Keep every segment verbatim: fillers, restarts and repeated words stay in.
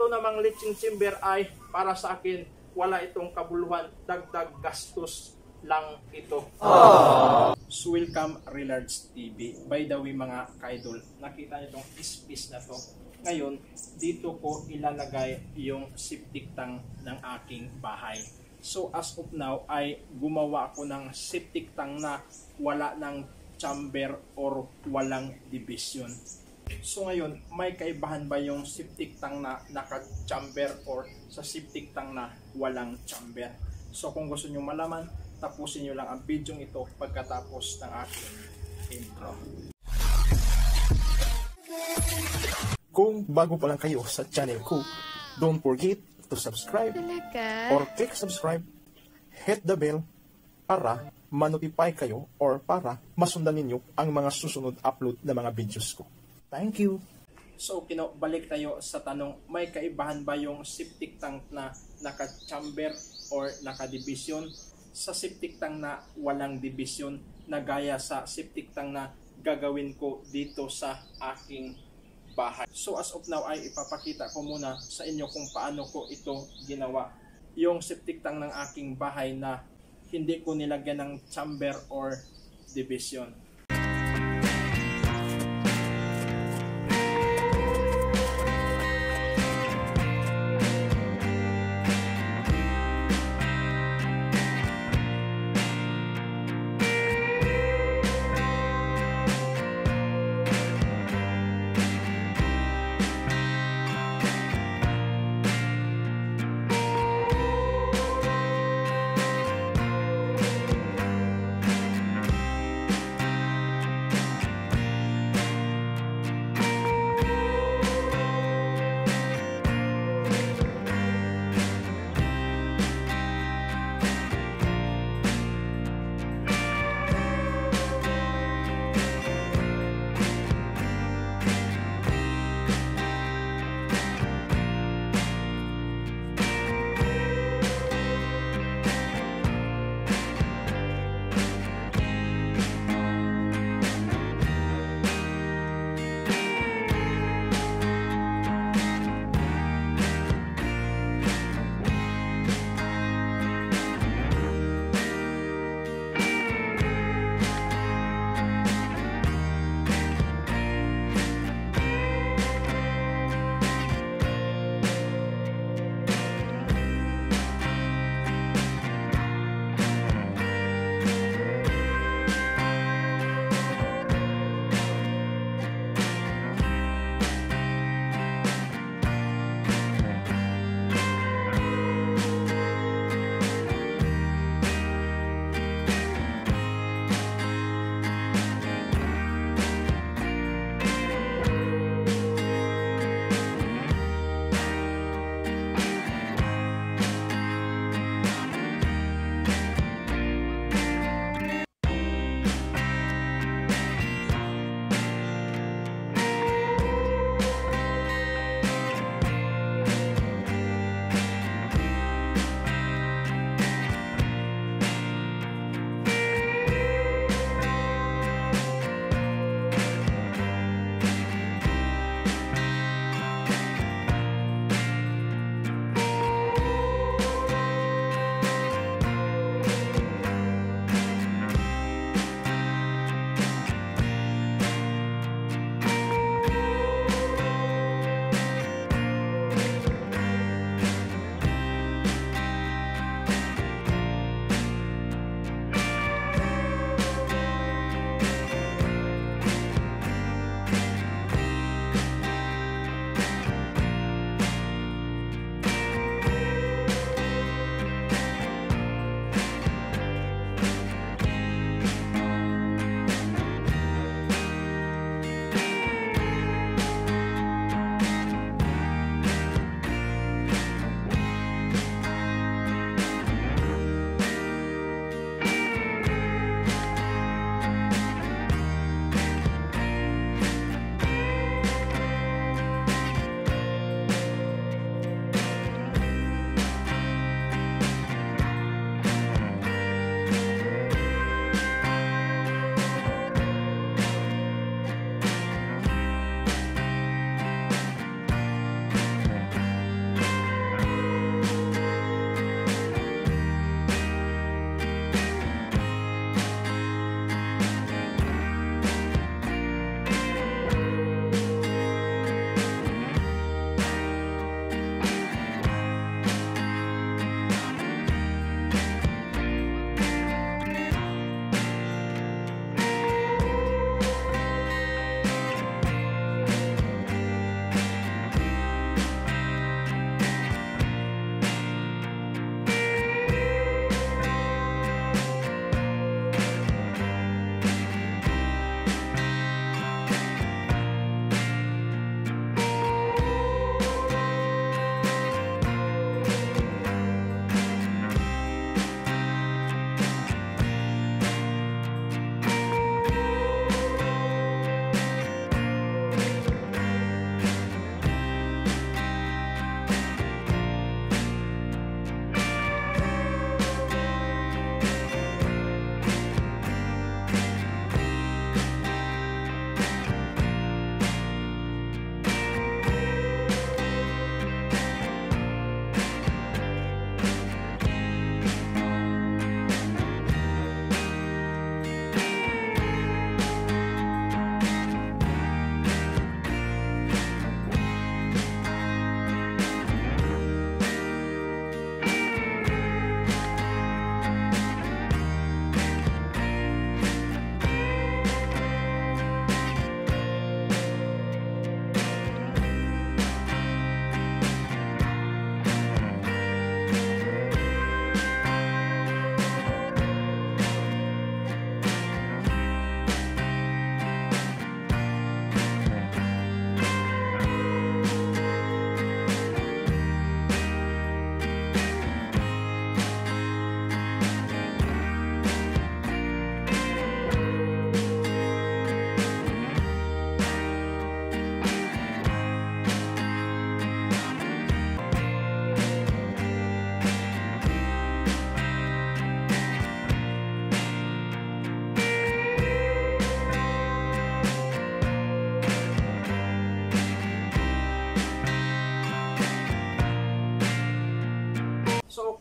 ito namang leaching chamber ay para sa akin wala itong kabuluhan, dagdag gastos lang ito. Aww. So welcome Relards T V. By the way mga ka-idol, nakita niyo itong space na to. Ngayon, dito ko ilalagay yung septic tank ng aking bahay. So as of now ay gumawa ako ng septic tank na wala ng chamber or walang division. So ngayon, may kaibahan ba yung septic tank na naka-chamber or sa septic tank na walang chamber? So kung gusto nyo malaman, tapusin nyo lang ang video ito pagkatapos ng aking intro. Kung bago pa lang kayo sa channel ko, don't forget to subscribe or click subscribe, hit the bell para ma-notify kayo or para masundan ninyo ang mga susunod upload na mga videos ko. Thank you! So, kinabalik tayo sa tanong, may kaibahan ba yung septic tank na naka-chamber or naka-division sa septic tank na walang division na gaya sa septic tank na gagawin ko dito sa aking bahay? So, as of now ay ipapakita ko muna sa inyo kung paano ko ito ginawa. Yung septic tank ng aking bahay na hindi ko nilagyan ng chamber or division.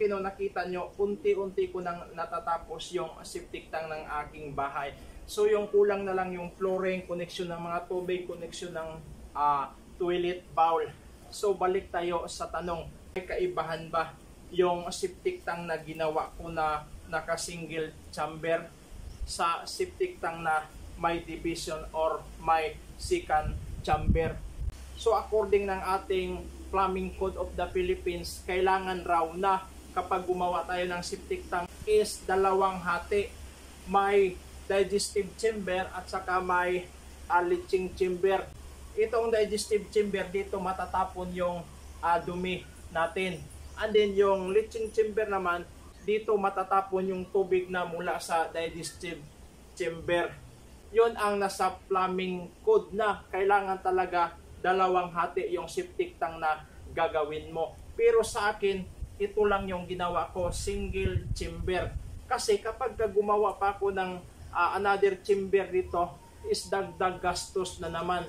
okay no, nakita nyo, unti-unti ko nang natatapos yung septic tank ng aking bahay. So yung kulang na lang yung flooring, connection ng mga tubig, connection ng uh, toilet bowl. So balik tayo sa tanong, may kaibahan ba yung septic tank na ginawa ko na naka-single chamber sa septic tank na may division or may second chamber? So according ng ating Plumbing Code of the Philippines, kailangan raw na kapag gumawa tayo ng septic tank is dalawang hati. May digestive chamber at saka may uh, leaching chamber. Itong digestive chamber, dito matatapon yung uh, dumi natin. And then yung leaching chamber naman, dito matatapon yung tubig na mula sa digestive chamber. Yun ang nasa plumbing code na kailangan talaga dalawang hati yung septic tank na gagawin mo. Pero sa akin, ito lang yung ginawa ko, single chamber. Kasi kapag gumawa pa ako ng uh, another chamber dito, is dagdag gastos na naman.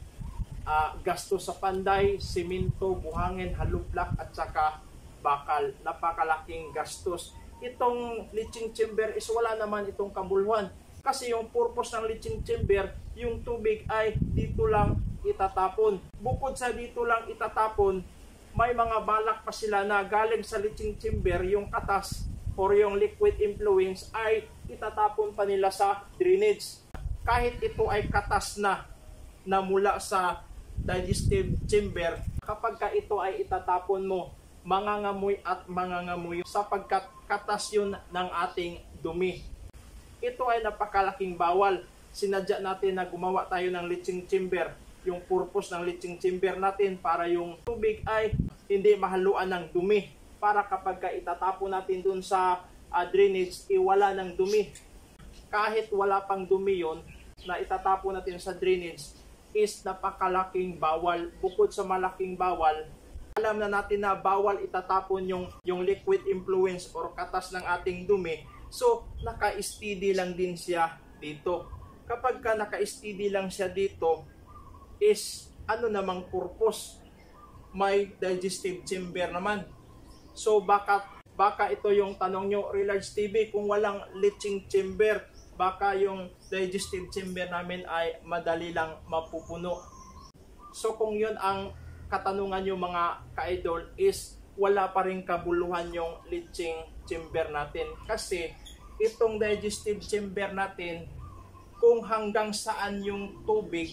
Uh, gastos sa panday, simento, buhangin, halublak at saka bakal. Napakalaking gastos. Itong leaching chamber is wala naman itong kabuluhan. Kasi yung purpose ng leaching chamber, yung tubig ay dito lang itatapon. Bukod sa dito lang itatapon, may mga balak pa sila na galing sa leaching chamber, yung katas or yung liquid influence ay itatapon pa nila sa drainage. Kahit ito ay katas na na mula sa digestive chamber, kapag ka ito ay itatapon mo, mangangamoy at mangangamoy sapagkat katas yun ng ating dumi. Ito ay napakalaking bawal. Sinadya natin na gumawa tayo ng leaching chamber. Yung purpose ng leaching chamber natin para yung tubig ay hindi mahaluan ng dumi. Para kapag ka itatapon natin dun sa uh, drainage, iwala ng dumi. Kahit wala pang dumi yon na itatapon natin sa drainage, is napakalaking bawal. Bukod sa malaking bawal, alam na natin na bawal itatapon yung, yung liquid influence or katas ng ating dumi. So, naka-steady lang din siya dito. Kapag ka naka-steady lang siya dito, is ano namang purpose? May digestive chamber naman. So, baka, baka ito yung tanong nyo, Relards T V, kung walang leaching chamber, baka yung digestive chamber namin ay madali lang mapupuno. So, kung yun ang katanungan nyo mga ka-idol, is wala pa rin kabuluhan yung leaching chamber natin. Kasi itong digestive chamber natin, kung hanggang saan yung tubig,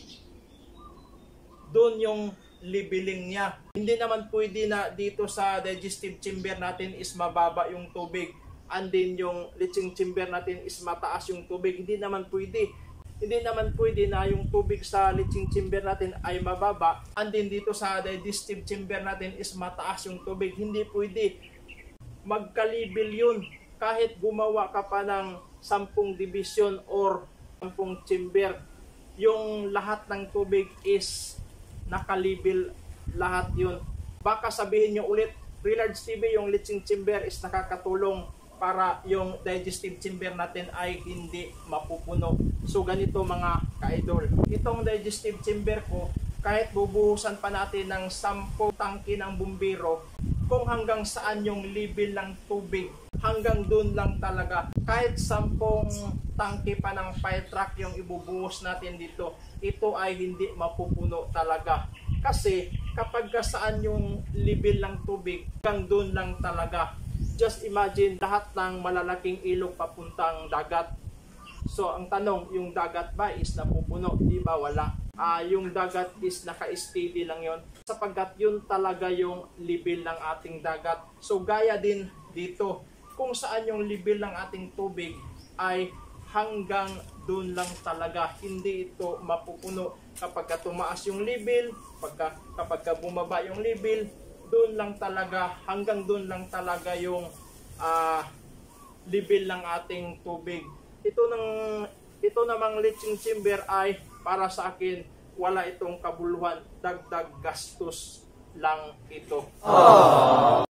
doon yung leveling niya. Hindi naman pwede na dito sa digestive chamber natin is mababa yung tubig, and then yung leaching chamber natin is mataas yung tubig. Hindi naman pwede. Hindi naman pwede na yung tubig sa leaching chamber natin ay mababa, and then dito sa digestive chamber natin is mataas yung tubig. Hindi pwede. Magkalibel yun. Kahit gumawa ka pa ng sampung division or sampung chamber, yung lahat ng tubig is nakalibel lahat yun. Baka sabihin nyo ulit, Relards T V, yung leaching chamber is nakakatulong para yung digestive chamber natin ay hindi mapupuno. So ganito mga ka-idol, itong digestive chamber ko, kahit bubuhusan pa natin ng sampung tangke ng bumbero, kung hanggang saan yung level ng tubig, hanggang doon lang talaga. Kahit sampung tangke pa ng fire truck yung ibubuhos natin dito, ito ay hindi mapupuno talaga. Kasi kapag saan yung level ng tubig, hanggang doon lang talaga. Just imagine lahat ng malalaking ilog papuntang dagat. So ang tanong, yung dagat ba is napupuno? Di ba? Wala. Uh, yung dagat is naka-steady lang yon, sapagkat yun talaga yung level ng ating dagat. So gaya din dito, kung saan yung level ng ating tubig ay hanggang doon lang talaga. Hindi ito mapupuno. Kapag tumaas yung level, kapag, kapag bumaba yung level, doon lang talaga, hanggang doon lang talaga yung uh, level ng ating tubig. Ito ng ito namang leaching chamber ay para sa akin wala itong kabuluhan, dagdag gastos lang ito. Aww.